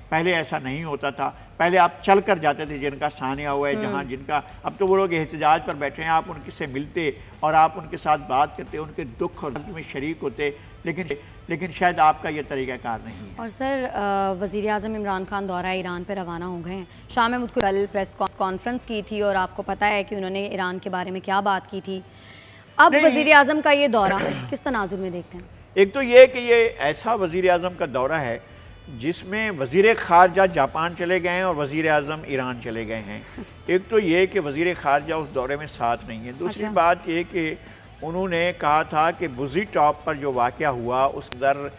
पहले ऐसा नहीं होता था। पहले आप चल कर जाते थे, जिनका सानिया हुआ है जहाँ जिनका, अब तो वो लोग एहतजाज पर बैठे हैं, आप उनसे मिलते और आप उनके साथ बात करते, उनके दुख और दर्द में शरीक होते, लेकिन लेकिन शायद आपका ये तरीक़ाकार नहीं है। और सर वज़ीर आज़म इमरान खान दौरा ईरान पर रवाना हो गए हैं। शाम में मुझको कल प्रेस कॉन्फ्रेंस की थी और आपको पता है कि उन्होंने ईरान के बारे में क्या बात की थी। अब वज़ीर आज़म का ये दौरा किस तनाजुर में देखते हैं? एक तो ये कि ये ऐसा वज़ीर आज़म का दौरा है जिसमें वज़ीर ख़ारजा जापान चले गए हैं और वज़ीर आज़म ईरान चले गए हैं। एक तो ये कि वज़ीर ख़ारजा उस दौरे में साथ नहीं है। दूसरी अच्छा। बात ये कि उन्होंने कहा था कि बुज़ी टॉप पर जो वाक़या हुआ उस दर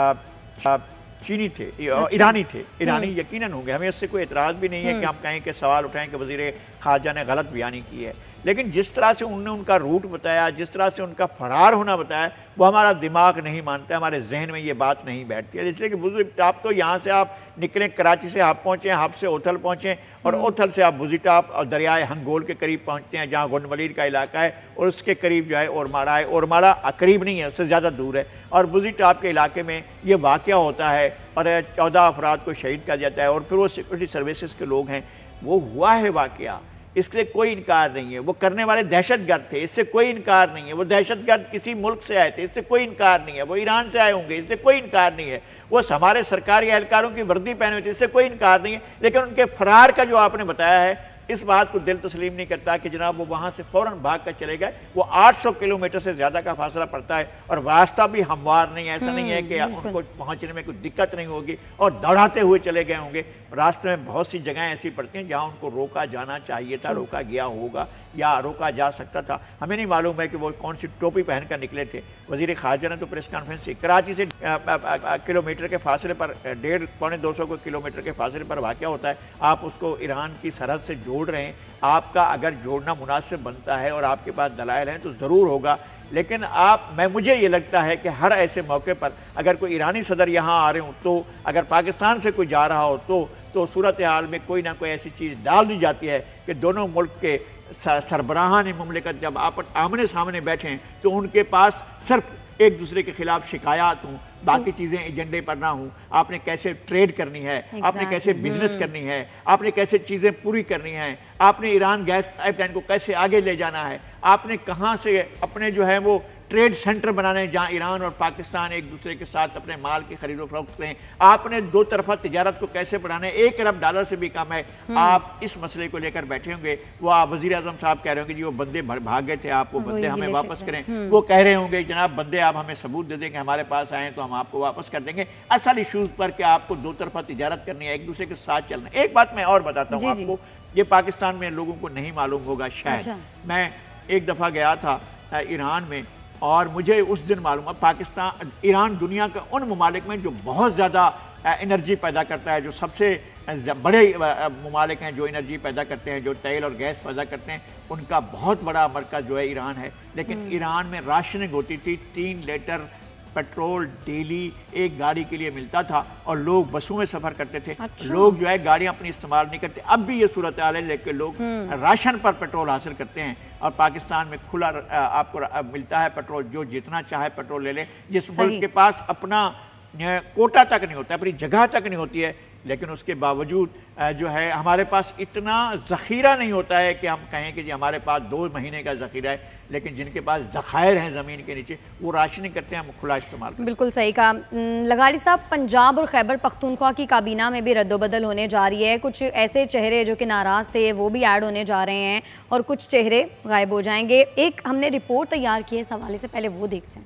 चीनी थे, अच्छा। ईरानी थे, ईरानी यकीनन होंगे, हमें इससे कोई एतराज़ भी नहीं है कि हम कहें कि सवाल उठाएं कि वज़ीर ख़ारजा ने गलत बयानी की है, लेकिन जिस तरह से उन्होंने उनका रूट बताया, जिस तरह से उनका फरार होना बताया, वो हमारा दिमाग नहीं मानता, हमारे जहन में ये बात नहीं बैठती है। इसलिए कि बुज़ी टॉप तो यहाँ से आप निकलें, कराची से आप पहुँचें, हब से ओथल पहुँचें और ओथल से आप बुज़ी टॉप और दरियाए हंगोल के करीब पहुँचते हैं जहाँ गुंडवलीर का इलाका है, और उसके करीब जो है ओरमाड़ा है। ओरमाड़ा करीब नहीं है, उससे ज़्यादा दूर है, और बुज़ी टॉप के इलाके में ये वाक़या होता है और चौदह अफराद को शहीद किया जाता है, और फिर वो सिक्योरिटी सर्विसेज के लोग हैं। वो हुआ है वाक़या, इससे कोई इनकार नहीं है। वो करने वाले दहशतगर्द थे, इससे कोई इनकार नहीं है। वो दहशतगर्द किसी मुल्क से आए थे, इससे कोई इनकार नहीं है। वो ईरान से आए होंगे, इससे कोई इनकार नहीं है। वो हमारे सरकारी एहलकारों की वर्दी पहने हुए थे, इससे कोई इनकार नहीं है। लेकिन उनके फरार का जो आपने बताया है, इस बात को दिल तस्लीम नहीं करता कि जनाब वो वहाँ से फ़ौरन भाग कर चले गए। वो आठ सौ किलोमीटर से ज़्यादा का फासला पड़ता है और रास्ता भी हमवार नहीं है। ऐसा नहीं है कि उनको पहुँचने में कोई दिक्कत नहीं होगी और दौड़ाते हुए चले गए होंगे। रास्ते में बहुत सी जगहें ऐसी पड़ती हैं जहाँ उनको रोका जाना चाहिए था, रोका गया होगा या रोका जा सकता था। हमें नहीं मालूम है कि वो कौन सी टोपी पहन कर निकले थे। वज़ीर ख़ारजा ने तो प्रेस कॉन्फ्रेंस की, कराची से किलोमीटर के फासले पर, डेढ़ पौने दो सौ किलोमीटर के फासले पर वाक़या होता है। आप उसको ईरान की सरहद से जोड़ रहे हैं। आपका अगर जोड़ना मुनासिब बनता है और आपके पास दलाइल हैं तो ज़रूर होगा, लेकिन आप मैं मुझे ये लगता है कि हर ऐसे मौके पर अगर कोई ईरानी सदर यहाँ आ रहे हो, तो अगर पाकिस्तान से कोई जा रहा हो तो तो सूरत हाल में कोई ना कोई ऐसी चीज़ डाल दी जाती है कि दोनों मुल्क के सरबराहान मुमलिकत जब आप आमने सामने बैठें तो उनके पास सिर्फ एक दूसरे के खिलाफ शिकायत हूँ, बाकी चीज़ें एजेंडे पर ना हूँ। आपने कैसे ट्रेड करनी है, exactly. आपने कैसे बिजनेस करनी है, आपने कैसे चीज़ें पूरी करनी है, आपने ईरान गैस पाइपलाइन को कैसे आगे ले जाना है, आपने कहाँ से अपने जो है वो ट्रेड सेंटर बनाने जहाँ ईरान और पाकिस्तान एक दूसरे के साथ अपने माल की खरीदो फरोख्त करें, आपने दो तरफा तिजारत को कैसे बढ़ाना है। एक अरब डॉलर से भी कम है। आप इस मसले को लेकर बैठे होंगे। वो आप वज़ीर आज़म साहब कह रहे होंगे जी वो बंदे भाग गए थे, आप वो बंदे हमें वापस करें। वो कह रहे होंगे जनाब बंदे आप हमें सबूत दे देंगे, हमारे पास आए तो हम आपको वापस कर देंगे। असल इशूज़ पर कि आपको दो तरफा तिजारत करनी है, एक दूसरे के साथ चलना है। एक बात मैं और बताता हूँ आपको, ये पाकिस्तान में लोगों को नहीं मालूम होगा शायद। मैं एक दफ़ा गया था ईरान में और मुझे उस दिन मालूम है पाकिस्तान ईरान दुनिया के उन ममालिक में जो बहुत ज़्यादा एनर्जी पैदा करता है, जो सबसे बड़े ममालिक हैं जो एनर्जी पैदा करते हैं, जो तेल और गैस पैदा करते हैं, उनका बहुत बड़ा मरकज़ जो है ईरान है। लेकिन ईरान में राशनिंग होती थी, तीन लीटर पेट्रोल डेली एक गाड़ी के लिए मिलता था और लोग बसों में सफ़र करते थे। अच्छा। लोग जो है गाड़ियाँ अपनी इस्तेमाल नहीं करते। अब भी ये सूरत हाल है, लेकिन लोग राशन पर पेट्रोल हासिल करते हैं और पाकिस्तान में खुला आपको मिलता है पेट्रोल, जो जितना चाहे पेट्रोल ले ले। जिस मुल्क के पास अपना कोटा तक नहीं होता, अपनी जगह तक नहीं होती है, लेकिन उसके बावजूद जो है हमारे पास इतना ज़ख़ीरा नहीं होता है कि हम कहें कि जी हमारे पास दो महीने का ज़ख़ीरा है। लेकिन जिनके पास ज़ख़ायर हैं ज़मीन के नीचे, वो राशनिंग करते हैं, हम खुला इस्तेमाल करते हैं। बिल्कुल सही कहा लगारी साहब। पंजाब और खैबर पख्तूनख्वा की काबीना में भी रद्दोबदल होने जा रही है। कुछ ऐसे चेहरे जो कि नाराज़ थे वो भी ऐड होने जा रहे हैं और कुछ चेहरे गायब हो जाएंगे। एक हमने रिपोर्ट तैयार की है इस हवाले से, पहले वो देखते हैं।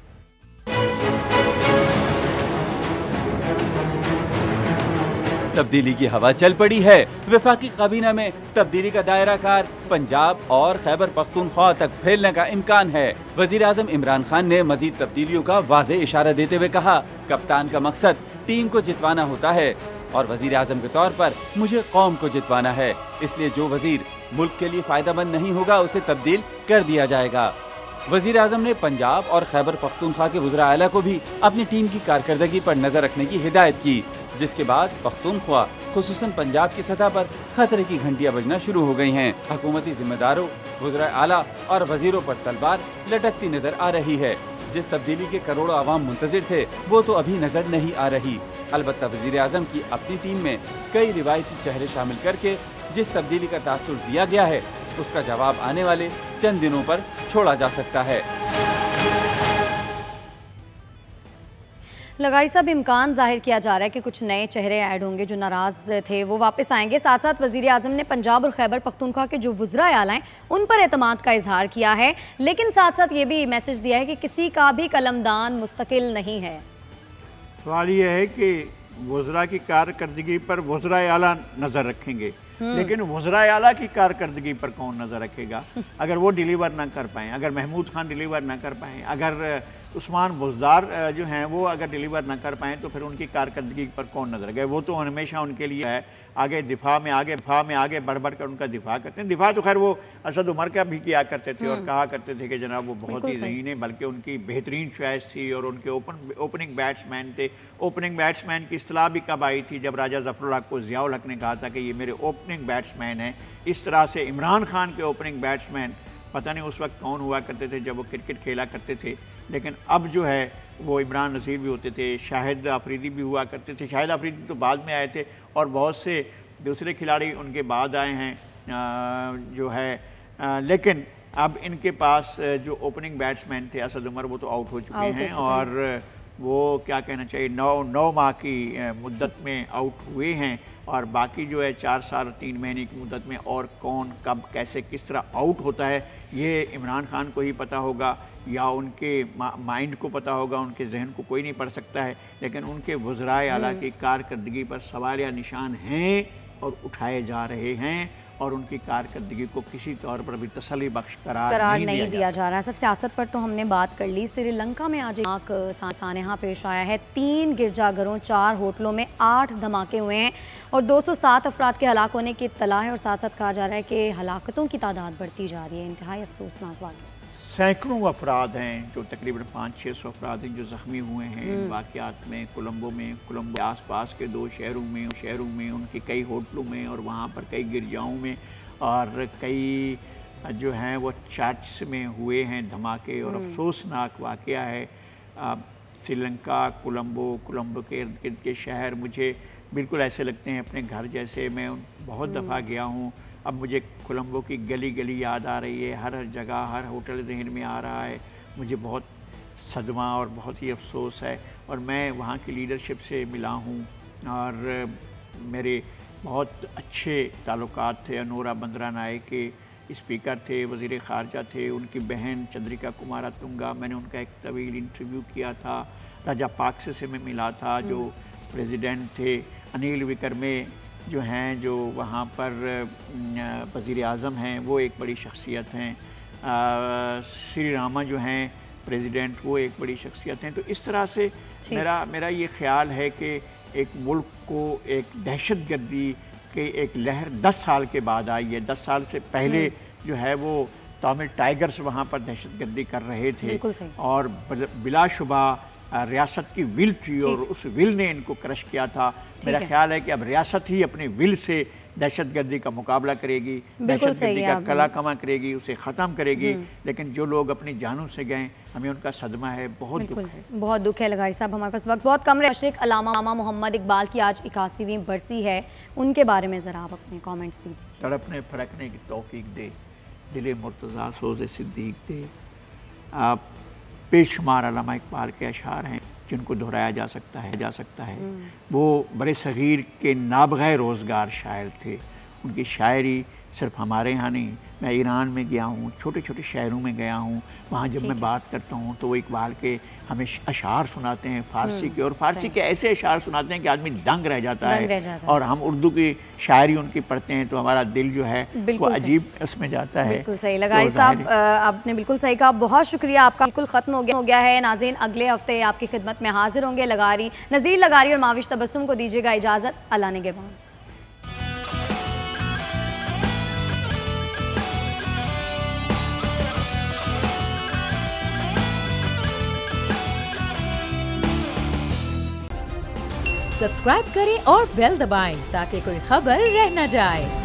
तब्दीली की हवा चल पड़ी है। वफाकी काबीना में तब्दीली का दायरा कार पंजाब और खैबर पख्तूनख्वा तक फैलने का इम्कान है। वज़ीर आज़म इमरान खान ने मजीद तब्दीलियों का वाज़ेह इशारा देते हुए कहा, कप्तान का मकसद टीम को जितवाना होता है और वज़ीर आज़म के तौर पर मुझे कौम को जितवाना है, इसलिए जो वज़ीर मुल्क के लिए फ़ायदेमंद नहीं होगा उसे तब्दील कर दिया जाएगा। वज़ीर आज़म ने पंजाब और खैबर पख्तूनख्वा के वज़रा आला को भी अपनी टीम की कारकर्दगी पर नज़र रखने की हिदायत की, जिसके बाद पख्तूनख्वा खुसूसन पंजाब की सतह पर खतरे की घंटियां बजना शुरू हो गई हैं। हुकूमती जिम्मेदारों, वज़रा आला और वज़ीरों पर तलवार लटकती नजर आ रही है। जिस तब्दीली के करोड़ों आवाम मुंतज़िर थे वो तो अभी नजर नहीं आ रही। अलबत्ता वज़ीर आज़म की अपनी टीम में कई रिवायती चेहरे शामिल करके जिस तब्दीली का तासुर दिया गया है उसका जवाब आने वाले चंद दिनों पर छोड़ा जा सकता है। लगारी साहब, इम्कान जाहिर किया जा रहा है कि कुछ नए चेहरे ऐड होंगे, जो नाराज़ थे वो वापस आएंगे। साथ साथ वज़ीर आज़म ने पंजाब और खैबर पख्तूनख्वा के जो वुज़रा आला हैं उन पर एतमाद का इजहार किया है, लेकिन साथ साथ ये भी मैसेज दिया है कि किसी का भी कलमदान मुस्तकिल नहीं है। सवाल ये है कि वुज़रा की कारकर्दगी पर वुज़रा आला नज़र रखेंगे, लेकिन वुज़रा आला की कारकर्दगी पर कौन नज़र रखेगा? अगर वो डिलीवर ना कर पाएँ, अगर महमूद खान डिलीवर ना कर पाएँ, अगर उस्मान बुज़दार जो हैं वो अगर डिलीवर ना कर पाएँ, तो फिर उनकी कारकर्दगी पर कौन नज़र रखे? वो तो हमेशा उनके लिए है आगे दिफा में आगे दिफा में आगे बढ़ बढ़ कर उनका दिफा करते हैं। दिफा तो खैर वो असद उमर का भी किया करते थे और कहा करते थे कि जनाब वो बहुत ही ज़हीन है, बल्कि उनकी बेहतरीन चॉइस थी और उनके ओपन ओपनिंग बैट्समैन थे। ओपनिंग बैट्समैन की इस्तिलाह भी कब आई थी? जब राजा ज़फ़रुल हक को ज़ियाउल हक ने कहा था कि ये मेरे ओपनिंग बैट्समैन हैं। इस तरह से इमरान खान के ओपनिंग बैट्समैन पता नहीं उस वक्त कौन हुआ करते थे जब वो क्रिकेट खेला करते थे, लेकिन अब जो है वो इमरान नज़ीर भी होते थे, शाहिद अफरीदी भी हुआ करते थे। शाहिद अफरीदी तो बाद में आए थे और बहुत से दूसरे खिलाड़ी उनके बाद आए हैं जो है, लेकिन अब इनके पास जो ओपनिंग बैट्समैन थे असद उमर वो तो आउट हो चुके हैं और वो क्या कहना चाहिए नौ नौ माह की मुद्दत में आउट हुए हैं और बाकी जो है चार साल तीन महीने की मुद्दत में और कौन कब कैसे किस तरह आउट होता है ये इमरान खान को ही पता होगा या उनके माइंड को पता होगा, उनके जहन को कोई नहीं पढ़ सकता है, लेकिन उनके वज़राए आला की कारकर्दगी पर सवाल या निशान हैं और उठाए जा रहे हैं और उनकी कारकर्दगी को किसी तौर पर भी तसल्ली बख्श करार, करार नहीं, नहीं दिया, दिया जा रहा है। सर, सियासत पर तो हमने बात कर ली। श्रीलंका में आज एक सानहा पेश आया है। तीन गिरजाघरों, चार होटलों में आठ धमाके हुए हैं और दो सौ सात अफराद के हलाक होने की इत्तला है और साथ साथ कहा जा रहा है कि हलाकतों की तादाद बढ़ती जा रही है। इंतहाई अफसोसनाक वाक़या। सैकड़ों अफराद हैं जो तकरीबन पाँच छः सौ अफराद हैं जो ज़ख्मी हुए हैं इन वाक़यात में। कोलंबो में, कोलंबो आस पास के दो शहरों में शहरों में उनके कई होटलों में और वहाँ पर कई गिरजाओं में और कई जो हैं वो चर्च में हुए हैं धमाके और अफसोसनाक वाक़या है। श्रीलंका, कोलंबो, कोलंबो के इर्द गिर्द के शहर मुझे बिल्कुल ऐसे लगते हैं अपने घर जैसे। मैं बहुत दफ़ा गया हूँ, अब मुझे कोलंबो की गली गली याद आ रही है, हर हर जगह हर होटल जहन में आ रहा है। मुझे बहुत सदमा और बहुत ही अफसोस है और मैं वहाँ की लीडरशिप से मिला हूँ और मेरे बहुत अच्छे ताल्लुकात थे। अनोरा बंदरा नायक के स्पीकर थे, वज़ीर ख़ारजा थे, उनकी बहन चंद्रिका कुमारा तुंगा, मैंने उनका एक तवील इंटरव्यू किया था। राजा पाक्से से मैं मिला था जो प्रेसिडेंट थे। अनिल विक्रमे जो हैं जो वहाँ पर वज़ीर आज़म हैं वो एक बड़ी शख्सियत हैं। श्री रामा जो हैं प्रेसिडेंट वो एक बड़ी शख्सियत हैं। तो इस तरह से मेरा मेरा ये ख़्याल है कि एक मुल्क को एक दहशत गर्दी के एक लहर दस साल के बाद आई है। दस साल से पहले जो है वो तमिल टाइगर्स वहाँ पर दहशत गर्दी कर रहे थे और बिलाशुबा रियासत की विल थी और उस विल ने इनको क्रश किया था। मेरा ख्याल है कि अब रियासत ही अपने विल से दहशत गर्दी का मुकाबला करेगी, दहशत गर्दी का कला कमा करेगी, उसे ख़त्म करेगी। लेकिन जो लोग अपनी जानों से गए हमें उनका सदमा है, बहुत दुख है, बहुत दुख है। लगारी साहब, हमारे पास वक्त बहुत कम है। मशरिक अल्लामा मोहम्मद इकबाल की आज इक्यासीवीं बरसी है, उनके बारे में ज़रा आप अपने कॉमेंट्स दीजिए। तड़पने फड़कने की तौफीक दे, दिले मुर्तज़ा सोज़े सिद्दीक दे। आप बेशुमार अल्लामा इकबाल के अशार हैं जिनको दोहराया जा सकता है जा सकता है वो बड़े सग़ीर के नाबग़ैर रोज़गार शायर थे। उनकी शायरी सिर्फ हमारे यहाँ नहीं, मैं ईरान में गया हूँ, छोटे छोटे शहरों में गया हूँ, वहाँ जब मैं बात करता हूँ तो वो इकबाल के हमें अशार सुनाते हैं फ़ारसी के, और फ़ारसी के ऐसे अशार सुनाते हैं कि आदमी दंग रह जाता है, रह जाता और हम उर्दू की शायरी उनकी पढ़ते हैं तो हमारा दिल जो है वो अजीब उसमें जाता है। बिल्कुल सही लगारी साहब, आपने बिल्कुल सही कहा, बहुत शुक्रिया आपका। बिल्कुल ख़त्म हो गया हो गया है। नाज़रीन, अगले हफ्ते आपकी खिदमत में हाजिर होंगे लगारी नज़ीर लगारी और माविश तबस्सुम को दीजिएगा इजाज़त। अल्लाह निगहबान। सब्सक्राइब करें और बेल दबाएं ताकि कोई खबर रह न जाए।